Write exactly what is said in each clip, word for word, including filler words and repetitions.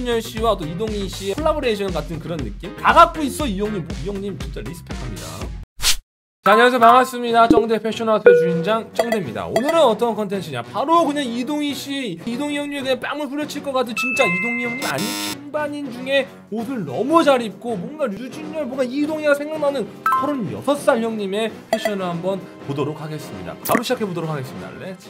류준열 씨와 또 이동희 씨의 콜라보레이션 같은 그런 느낌? 다 갖고 있어 이 형님. 이 형님 진짜 리스펙합니다. 자, 안녕하세요. 반갑습니다. 쩡대 패션아웃의 주인장 쩡대입니다. 오늘은 어떤 컨텐츠냐, 바로 그냥 이동희 씨, 이동희 형님이 그냥 뺨을 후려칠 것 같은 진짜 이동희 형님 아닌 킹반인 중에 옷을 너무 잘 입고 뭔가 류준열, 뭔가 이동희가 생각나는 서른여섯 살 형님의 패션을 한번 보도록 하겠습니다. 바로 시작해보도록 하겠습니다. 렛츠.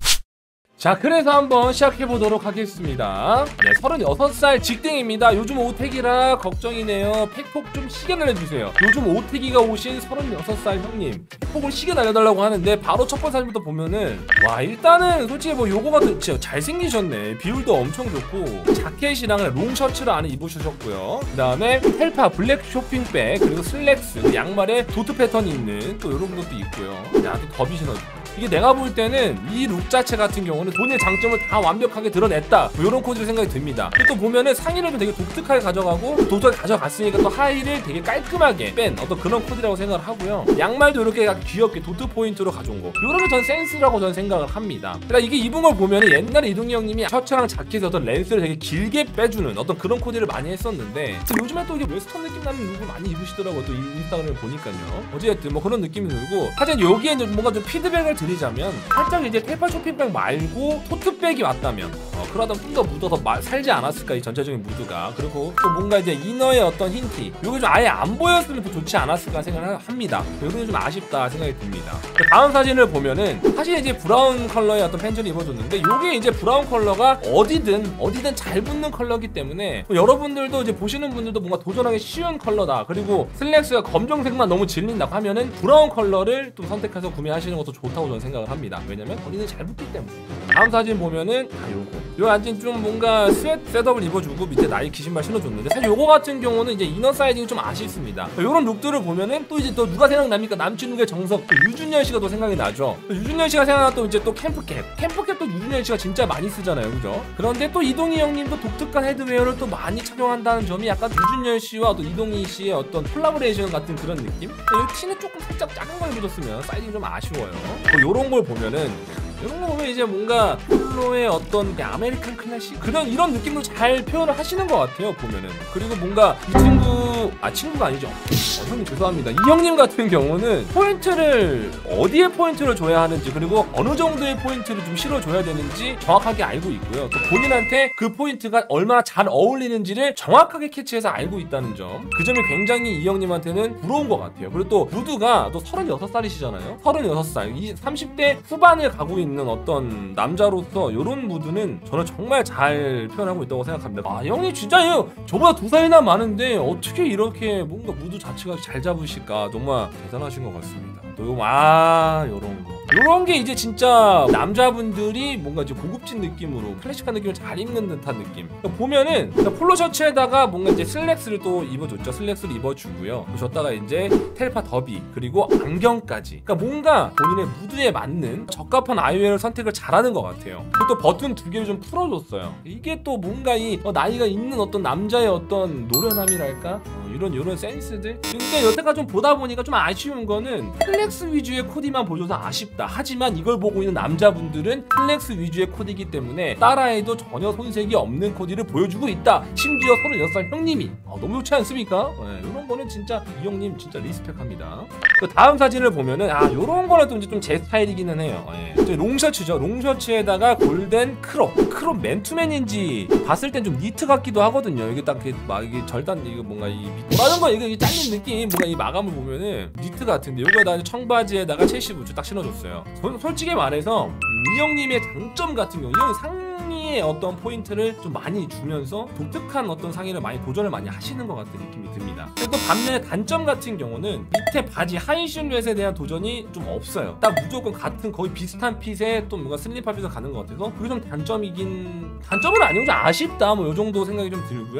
자, 그래서 한번 시작해보도록 하겠습니다. 네, 서른여섯 살 직딩입니다. 요즘 오태기라 걱정이네요. 팩폭 좀 시계 날려주세요. 요즘 오태기가 오신 서른여섯 살 형님, 팩폭을 시계 날려달라고 하는데, 바로 첫 번째 사진부터 보면은 와, 일단은 솔직히 뭐 요거가 진짜 잘생기셨네. 비율도 엄청 좋고, 자켓이랑 롱 셔츠를 안에 입으셨고요. 그 다음에 헬파 블랙 쇼핑백, 그리고 슬랙스, 양말에 도트 패턴이 있는 또 요런 것도 있고요. 야, 또 더비 신어주고. 이게 내가 볼 때는 이 룩 자체 같은 경우는 본인의 장점을 다 완벽하게 드러냈다, 뭐 이런 코디로 생각이 듭니다. 또 보면은 상의를 되게 독특하게 가져가고, 독특하게 가져갔으니까 또 하의를 되게 깔끔하게 뺀 어떤 그런 코디라고 생각을 하고요. 양말도 이렇게 귀엽게 도트 포인트로 가져온 거, 이런 게 전 센스라고 저는 생각을 합니다. 그러니까 이게 입은 걸 보면은 옛날에 이동희 형님이 셔츠랑 자켓에 어떤 렌스를 되게 길게 빼주는 어떤 그런 코디를 많이 했었는데, 요즘에 또 이게 웨스턴 느낌 나는 룩을 많이 입으시더라고요. 또 인스타그램을 보니까요. 어쨌든 뭐 그런 느낌이 들고, 하여튼 여기에 뭔가 좀 피드백을 드리자면, 살짝 이제 텔파 쇼핑백 말고 토트백이 왔다면 어, 그러다 좀 더 묻어서 마, 살지 않았을까, 이 전체적인 무드가. 그리고 또 뭔가 이제 이너의 어떤 힌트, 요게 좀 아예 안 보였으면 더 좋지 않았을까 생각을 합니다. 요게 좀 아쉽다 생각이 듭니다. 다음 사진을 보면은 사실 이제 브라운 컬러의 어떤 팬츠를 입어줬는데, 요게 이제 브라운 컬러가 어디든 어디든 잘 붙는 컬러기 때문에 뭐 여러분들도 이제 보시는 분들도 뭔가 도전하기 쉬운 컬러다, 그리고 슬랙스가 검정색만 너무 질린다고 하면은 브라운 컬러를 또 선택해서 구매하시는 것도 좋다고 저는 생각을 합니다. 왜냐면 어디든 잘 붙기 때문에. 다음 사진 보면은 아, 요거 요 안진 좀 뭔가 스웨트 셋업을 입어주고 밑에 나이키 신발 신어줬는데, 사실 요거 같은 경우는 이제 이너 사이징이 좀 아쉽습니다. 요런 룩들을 보면은 또 이제 또 누가 생각납니까? 남친룩의 정석, 또 유준열 씨가 또 생각이 나죠. 또 유준열 씨가 생각나, 또 이제 또 캠프캡 캠프캡 또 유준열 씨가 진짜 많이 쓰잖아요, 그죠? 그런데 또 이동희 형님도 독특한 헤드웨어를 또 많이 착용한다는 점이 약간 유준열 씨와 또 이동희 씨의 어떤 콜라보레이션 같은 그런 느낌? 여기 티는 조금 살짝 작은 걸 입어줬으면 사이징이 좀 아쉬워요. 뭐 요런 걸 보면은, 이런 거 보면 이제 뭔가 폴로의 어떤 아메리칸 클래식, 그런 이런 느낌으로 잘 표현을 하시는 것 같아요, 보면은. 그리고 뭔가 이 친구, 아 친구가 아니죠, 어, 형님 죄송합니다. 이 형님 같은 경우는 포인트를 어디에 포인트를 줘야 하는지, 그리고 어느 정도의 포인트를 좀 실어줘야 되는지 정확하게 알고 있고요. 또 본인한테 그 포인트가 얼마나 잘 어울리는지를 정확하게 캐치해서 알고 있다는 점, 그 점이 굉장히 이 형님한테는 부러운 것 같아요. 그리고 또 무드가 또 서른여섯 살이시잖아요. 서른여섯 살, 이 삼십 대 후반을 가고 있는 있는 어떤 남자로서 이런 무드는 저는 정말 잘 표현하고 있다고 생각합니다. 아, 형이 진짜 형 저보다 두 살이나 많은데 어떻게 이렇게 뭔가 무드 자체가 잘 잡으실까, 정말 대단하신 것 같습니다. 또 아, 요런 거 요런 게 이제 진짜 남자분들이 뭔가 이제 고급진 느낌으로 클래식한 느낌을 잘 입는 듯한 느낌. 그러니까 보면은 폴로 셔츠에다가 뭔가 이제 슬랙스를 또 입어줬죠. 슬랙스를 입어주고요. 줬다가 이제 텔파 더비, 그리고 안경까지. 그러니까 뭔가 본인의 무드에 맞는 적합한 아이웨어를 선택을 잘하는 것 같아요. 그리고 또 버튼 두 개를 좀 풀어줬어요. 이게 또 뭔가 이 어, 나이가 있는 어떤 남자의 어떤 노련함이랄까? 어, 이런 이런 센스들. 근데 여태까지 좀 보다 보니까 좀 아쉬운 거는 플렉스 위주의 코디만 보여줘서 아쉽다. 하지만 이걸 보고 있는 남자분들은 플렉스 위주의 코디이기 때문에 따라해도 전혀 손색이 없는 코디를 보여주고 있다. 심지어 서른여섯 살 형님이. 어, 너무 좋지 않습니까? 네, 이런 거는 진짜 이 형님 진짜 리스펙합니다. 그 다음 사진을 보면은 아, 요런 거는 또 이제 좀 제 스타일이기는 해요. 네. 롱셔츠죠. 롱셔츠에다가 골덴 크롭. 크롭 맨투맨인지 봤을 땐 좀 니트 같기도 하거든요. 이게 딱 막 이게 절단, 이거 뭔가 이 뭐라는 거, 이게 잘린 느낌, 뭔가 이 마감을 보면은 니트 같은데, 요거에다 청바지에다가 첼시 부츠 딱 신어줬어요. 저, 솔직히 말해서 음, 이 형님의 장점 같은 경우, 이 형이 상의의 어떤 포인트를 좀 많이 주면서 독특한 어떤 상의를 많이 도전을 많이 하시는 것 같은 느낌이 듭니다. 그리고 또 반면에 단점 같은 경우는 밑에 바지 하이 실루엣에 대한 도전이 좀 없어요. 딱 무조건 같은 거의 비슷한 핏에 또 뭔가 슬립 핏을 가는 것 같아서 그게 좀 단점이긴, 단점은 아니고 좀 아쉽다, 뭐 요 정도 생각이 좀 들고요. 특히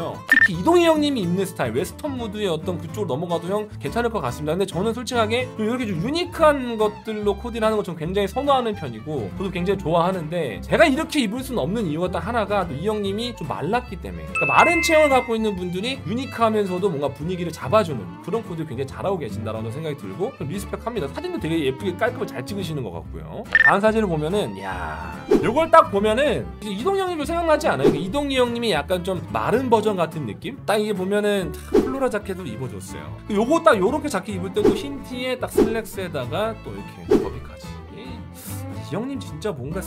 특히 이동희 형님이 입는 스타일 웨스턴 무드의 어떤 그쪽으로 넘어가도 형 괜찮을 것 같습니다. 근데 저는 솔직하게 좀 이렇게 좀 유니크한 것들로 코디를 하는 거 좀 굉장히 선호하는 편이고 저도 굉장히 좋아하는데 제가 이렇게 입을 수는 없는 이유가 딱 하나가 이 형님이 좀 말랐기 때문에 그러니까 마른 체형을 갖고 있는 분들이 유니크하면서도 뭔가 분위기를 잡아주는 그런 코디를 굉장히 잘하고 계신다라는 생각이 들고 좀 리스펙합니다. 사진도 되게 예쁘게 깔끔하게 잘 찍으시는 것 같고요. 다음 사진을 보면은 야 요걸 딱 보면은 이동희 형님도 생각나지 않아요? 이동희 형님이 약간 좀 마른 버전 같은 느낌? 딱 이게 보면은 플로라 자켓을 입어줬어요. 요거 딱 요렇게 자켓 입을 때도 흰 티에 딱 슬랙스에다가 또 이렇게 버비까지. 이 형님 진짜 뭔가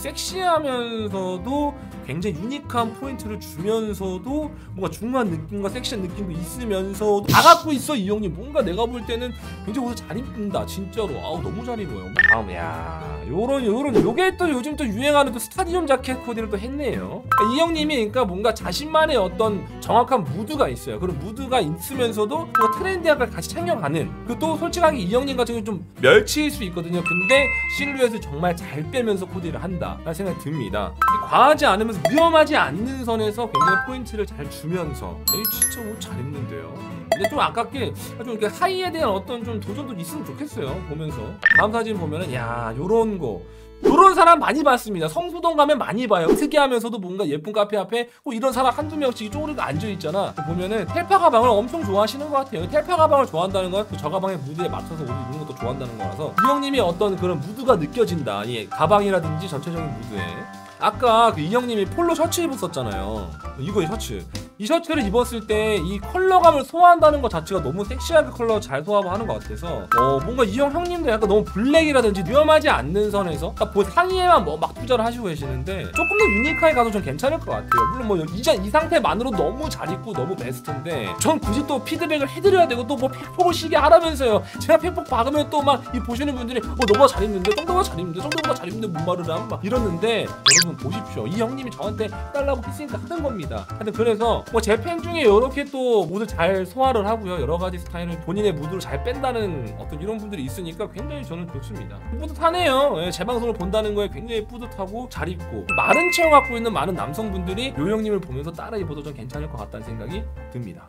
섹시하면서도 굉장히 유니크한 포인트를 주면서도 뭔가 중후한 느낌과 섹시한 느낌도 있으면서도 다 갖고 있어. 이 형님 뭔가 내가 볼 때는 굉장히 옷을 잘 입는다 진짜로. 아우 너무 잘 입어요. 다음 야 요런 요런 요게 또 요즘 또 유행하는 또 스타디움 자켓 코디를 또 했네요. 그러니까 이 형님이 그러니까 뭔가 자신만의 어떤 정확한 무드가 있어요. 그런 무드가 있으면서도 뭔가 트렌디하게 같이 챙겨가는 그 또 솔직하게 이 형님 같은 경우 좀 멸치일 수 있거든요. 근데 실루엣을 정말 잘 빼면서 코디를 한다 라는 생각이 듭니다. 과하지 않으면서 위험하지 않는 선에서 굉장히 포인트를 잘 주면서 이 진짜 옷 잘 입는데요. 근데 좀 아깝게 좀 이렇게 하이에 대한 어떤 좀 도전도 있으면 좋겠어요. 보면서 다음 사진 보면은 야 요런 거 요런 사람 많이 봤습니다. 성수동 가면 많이 봐요. 특이하면서도 뭔가 예쁜 카페 앞에 뭐 이런 사람 한두 명씩 쪼그리고 앉아있잖아. 보면은 텔파 가방을 엄청 좋아하시는 것 같아요. 텔파 가방을 좋아한다는 건 저 가방의 무드에 맞춰서 옷을 입는 것도 좋아한다는 거라서 이 형님이 어떤 그런 무드가 느껴진다. 이 가방이라든지 전체적인 무드에 아까 그 이 형님이 폴로 셔츠 입었었잖아요. 이거 셔츠 이 셔츠를 입었을 때 이 컬러감을 소화한다는 것 자체가 너무 섹시하게 컬러 잘 소화하고 하는 것 같아서 어 뭔가 이 형 형님도 약간 너무 블랙이라든지 위험하지 않는 선에서 딱 그 상의에만 뭐 막 투자를 하시고 계시는데 조금 더 유니크하게 가도 좀 괜찮을 것 같아요. 물론 뭐 이 이 상태만으로 너무 잘 입고 너무 베스트인데 전 굳이 또 피드백을 해드려야 되고 또 뭐 팩폭을 시게 하라면서요. 제가 팩폭 박으면 또 막 이 보시는 분들이 어 너보다 잘 입는데 정도보다 잘 입는데 정도보다 잘 입는데 뭔 말을 하면 막 이러는데 여러분 보십시오. 이 형님이 저한테 해달라고 했으니까 하는 겁니다. 하여튼 그래서 뭐 제 팬 중에 이렇게 또 무드 잘 소화를 하고요. 여러 가지 스타일을 본인의 무드를 잘 뺀다는 어떤 이런 분들이 있으니까 굉장히 저는 좋습니다. 뿌듯하네요. 예, 제 방송을 본다는 거에 굉장히 뿌듯하고 잘 입고 마른 체형 갖고 있는 많은 남성분들이 요 형님을 보면서 따라 입어도 좀 괜찮을 것 같다는 생각이 듭니다.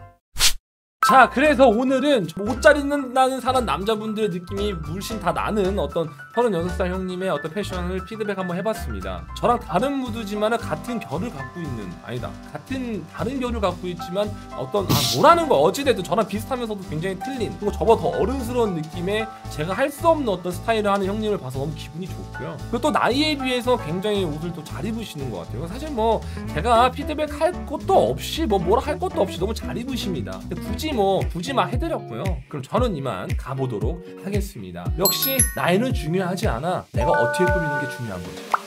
자 그래서 오늘은 옷 잘 입는다는 사람 남자분들의 느낌이 물씬 다 나는 어떤 서른여섯 살 형님의 어떤 패션을 피드백 한번 해봤습니다. 저랑 다른 무드지만 같은 결을 갖고 있는 아니다 같은 다른 결을 갖고 있지만 어떤 아 뭐라는 거 어찌됐든 저랑 비슷하면서도 굉장히 틀린 그리고 저보다 더 어른스러운 느낌의 제가 할 수 없는 어떤 스타일을 하는 형님을 봐서 너무 기분이 좋고요. 그리고 또 나이에 비해서 굉장히 옷을 또 잘 입으시는 것 같아요. 사실 뭐 제가 피드백 할 것도 없이 뭐 뭐라 할 것도 없이 너무 잘 입으십니다. 근데 굳이 뭐 굳이 막 해드렸고요. 그럼 저는 이만 가보도록 하겠습니다. 역시 나이는 중요하지 않아. 내가 어떻게 꾸미는 게 중요한 거지.